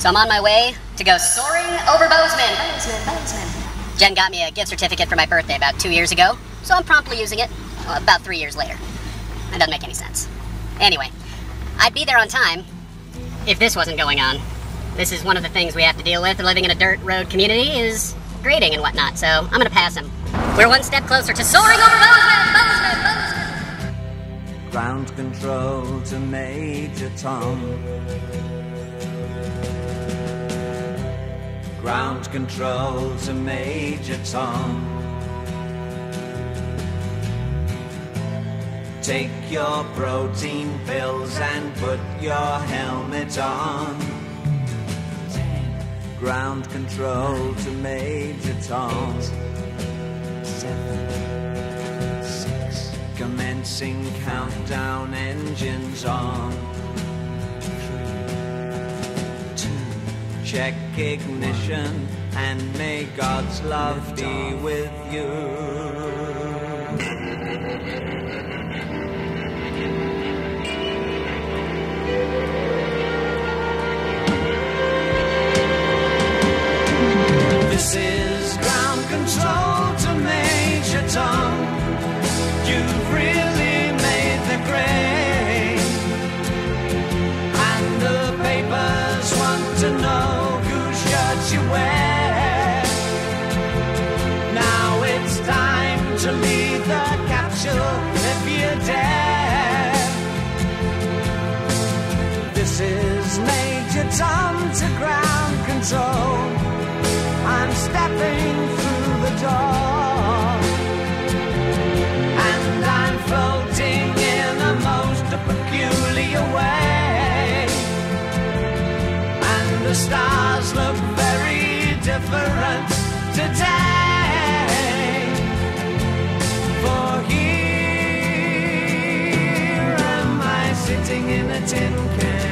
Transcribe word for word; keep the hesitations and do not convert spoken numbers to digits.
So I'm on my way to go soaring over Bozeman. Bozeman, Bozeman. Jen got me a gift certificate for my birthday about two years ago, so I'm promptly using it well, about three years later. That doesn't make any sense. Anyway, I'd be there on time if this wasn't going on. This is one of the things we have to deal with living in a dirt road community is grading and whatnot, so I'm gonna pass him. We're one step closer to soaring over Bozeman, Bozeman, Bozeman. Ground control to Major Tom. Ground control to Major Tom. Take your protein pills and put your helmet on. Ground control to Major Tom. Eight, seven, six. Commencing countdown, engines on. Three, two. Check ignition and may God's love be with you. This is ground control to Major Tom. You've really made the grade, and the papers want to know whose shirt you wear. Now it's time to leave the capsule if you dare. This is Major Tom to ground control. I'm stepping through the door, and I'm floating in a most peculiar way, and the stars look very different today, for here am I sitting in a tin can.